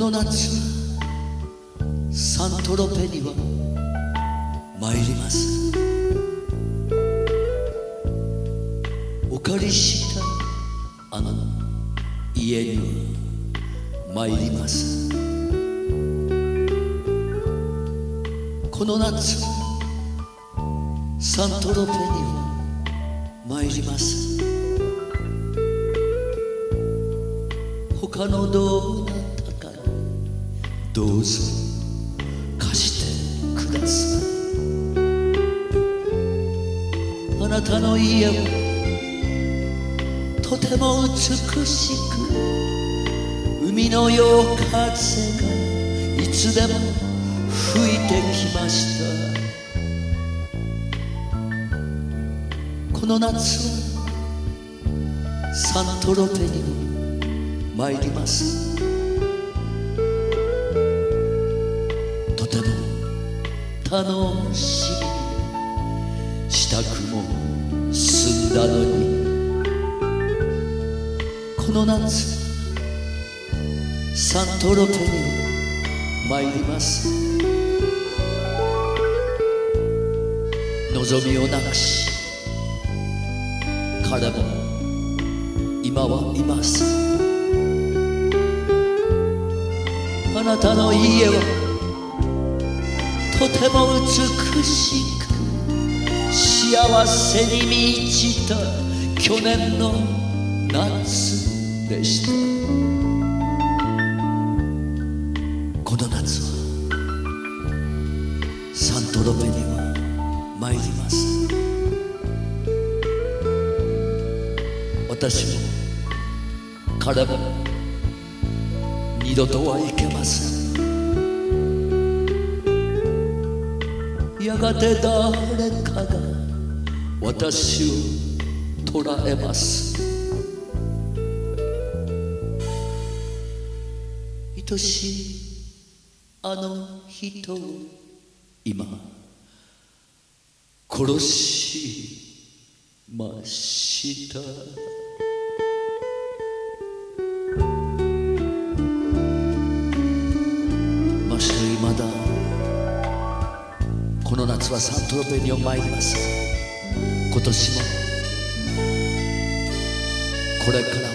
の夏サントロペには参ります。お借りしたあの家には参ります。この夏サントロペには参ります。他のどなたかにどうぞ貸してください。あなたの家はとても美しく、海のよう風がいつでも吹いてきました。この夏はサントロペには参ります。とても楽しみに支度も済んだのに、この夏サントロペには参ります。望みをなくし彼も今はいます。あなたの家はとても美しく、幸せに満ちた去年の夏でした。この夏はサントロペには参ります。私も彼も二度とはいけません。やがて誰かが私を捉えます。愛しいあの人を今殺しました。まだこの夏はサントロペには参ります。今年もこれから